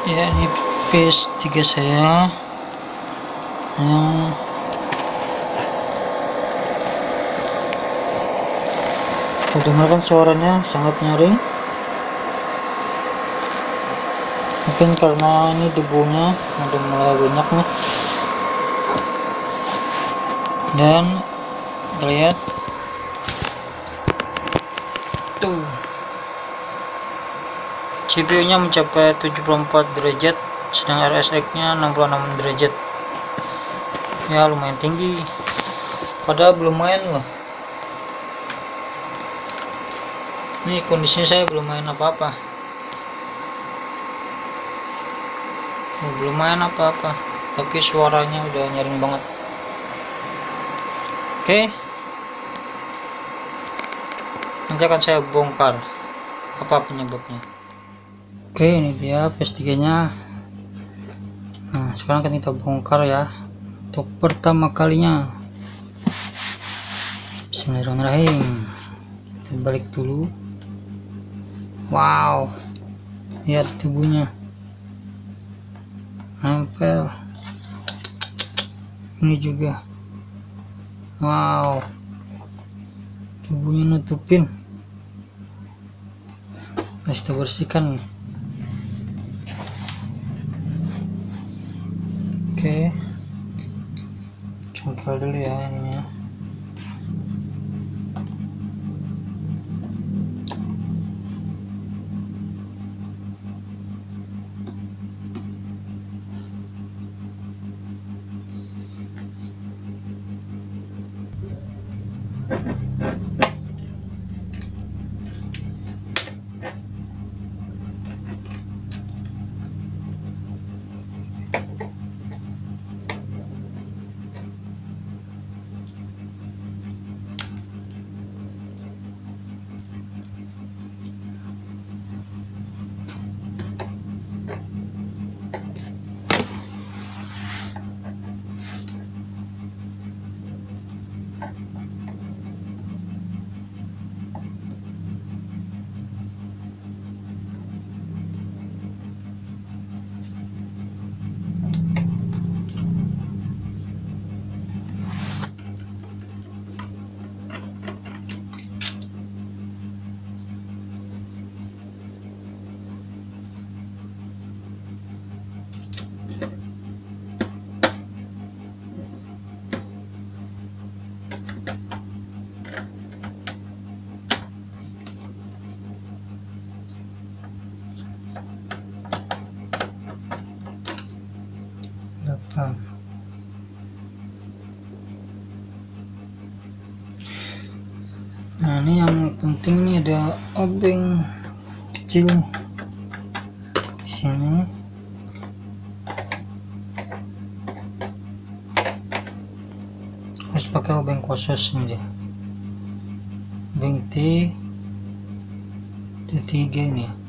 Ya, ini PS3 saya yang kita dengarkan suaranya sangat nyaring. Mungkin karena ini debunya udah mulai banyak nih. Dan kita lihat tuh, CPU nya mencapai 74 derajat, sedang RSX nya 66 derajat. Ya lumayan tinggi, padahal belum main loh. Ini kondisinya saya belum main apa-apa, tapi suaranya udah nyaring banget. Oke, nanti akan saya bongkar apa penyebabnya. Oke, ini dia PS3 nya. Nah, sekarang kan kita bongkar ya untuk pertama kalinya. Bismillahirrahmanirrahim. Kita balik dulu. Wow, lihat tubuhnya nempel. Ini juga, wow, tubuhnya nutupin. Harus kita bersihkan. Oke, congkel dulu ya ininya. Nah, ini yang penting nih, ada obeng kecil nih di sini. Harus pakai obeng khusus ini dia, obeng T3 ini ya.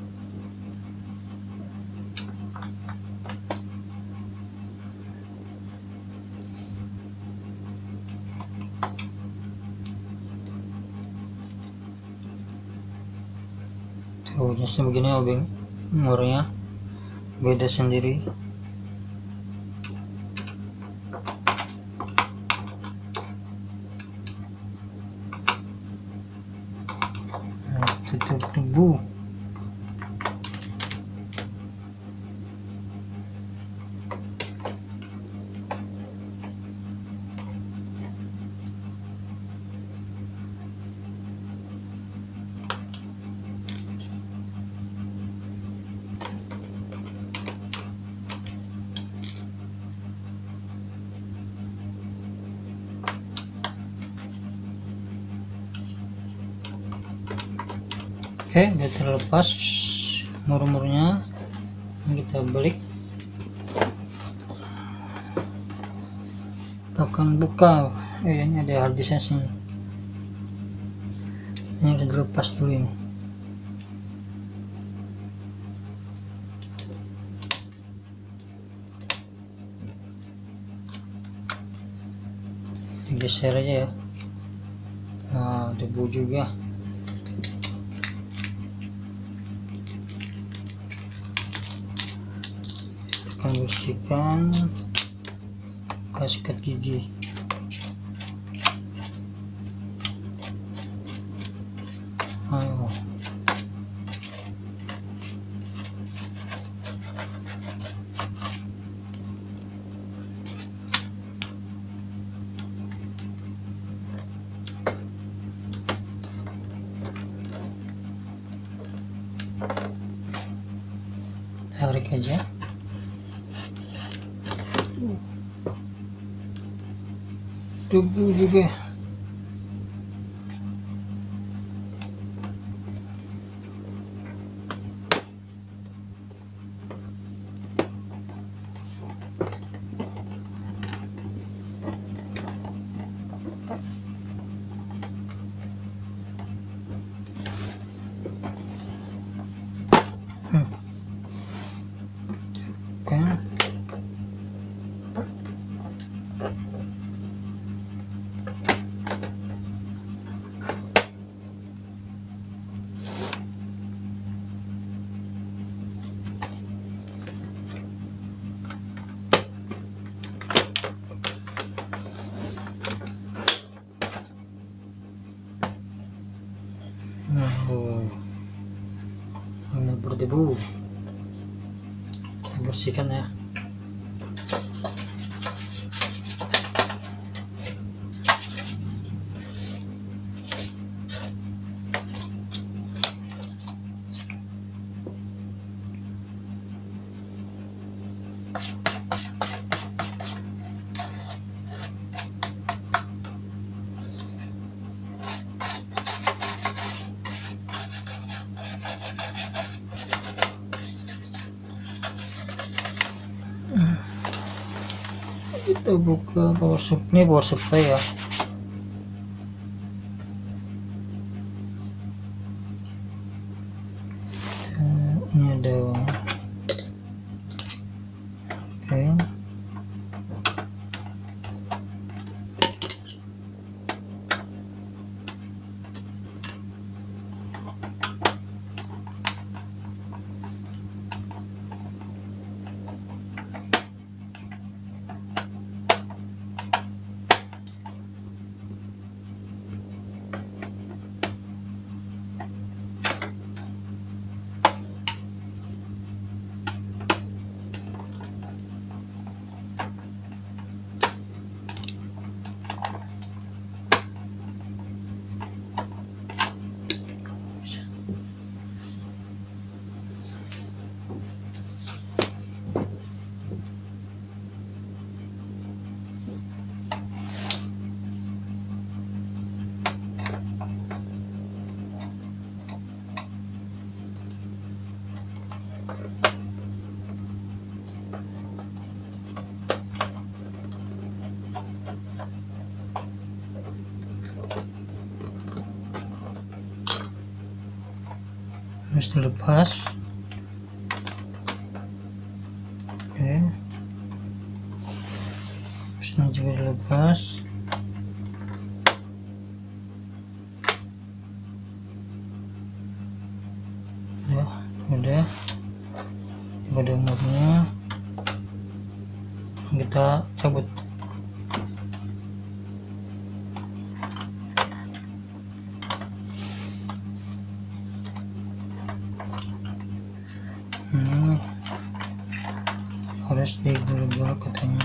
Tuh, jenisnya begini obeng, umurnya beda sendiri. Nah, tutup debu. Oke, udah terlepas mur-murnya. Kita balik, kita akan buka. Ini ada hard disk sini. Ini udah dilepas dulu ini. Digeser aja ya. Nah, debu juga. akan bersihkan bekas sikat gigi. Ayo. Tarik aja. Debu juga. Oke. Ini berdebu. Kita bersihkan ya. Kita buka power supply, power supply ya. Ini ada oke. Harus dilepas. Oke. Ini juga dilepas. Ya, udah. Pada umurnya kita cabut. Harus digoreng katanya.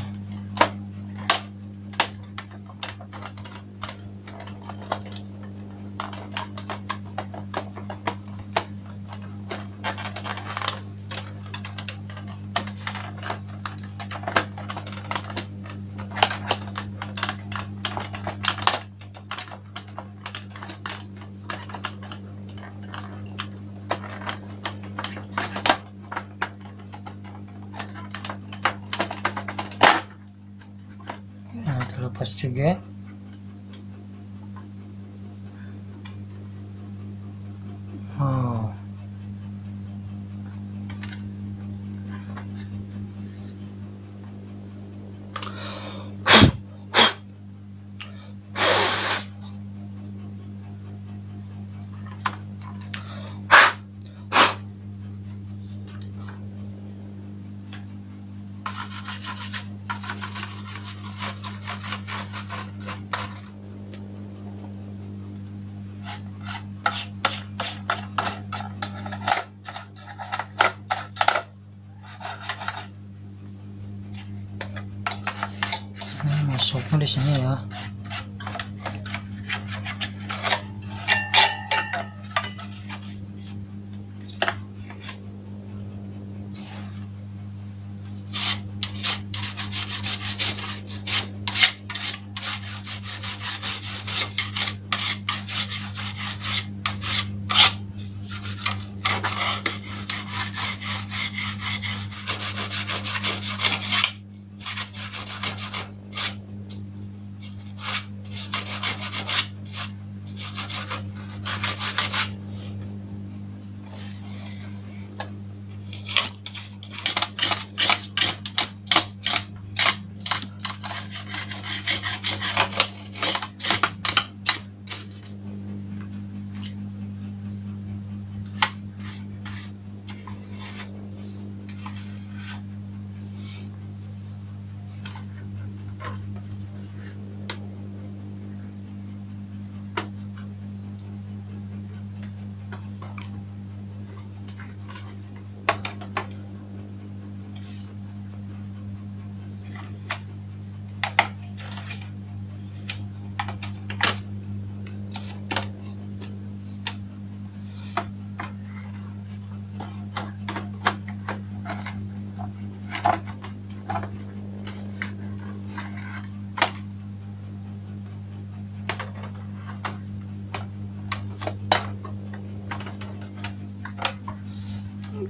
Nah, terlepas juga. Oh.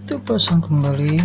Itu pasang kembali.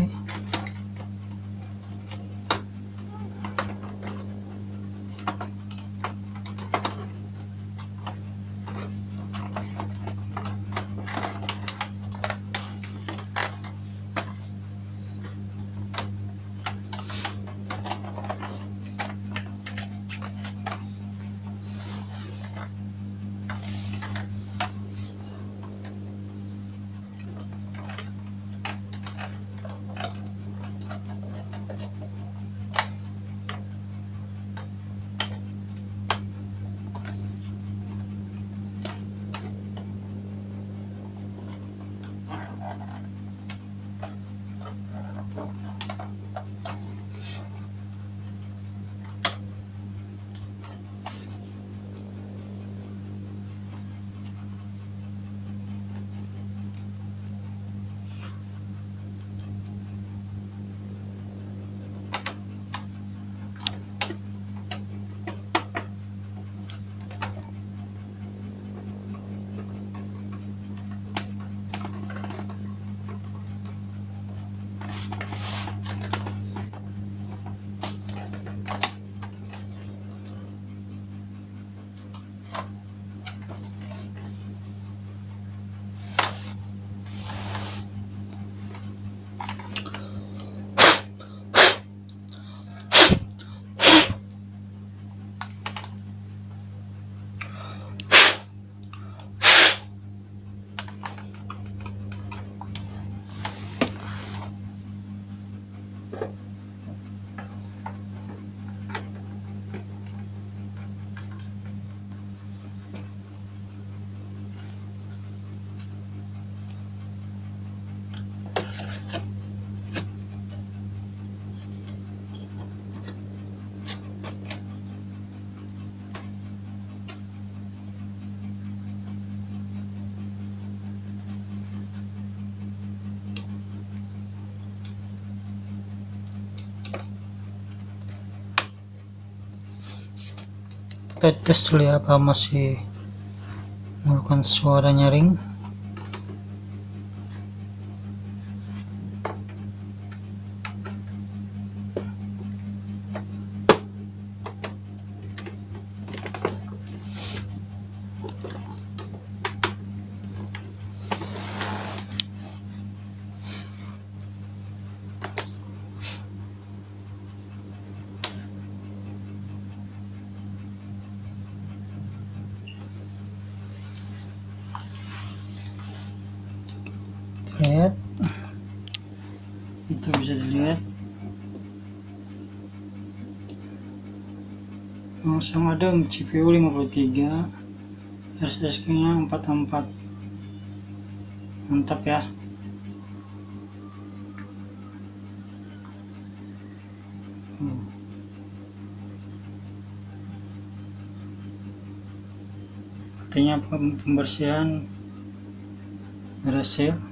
Kita tes dulu ya, apa masih mengeluarkan suara nyaring. Lihat, itu bisa dilihat langsung ada CPU 53, SSD nya 44. Mantap ya. Artinya pembersihan berhasil.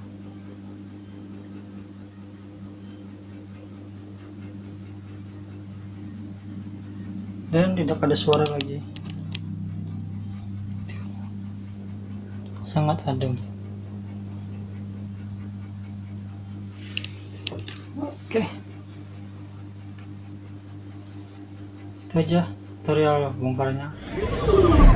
Dan tidak ada suara lagi, sangat adem. Oke, itu aja tutorial bongkarnya.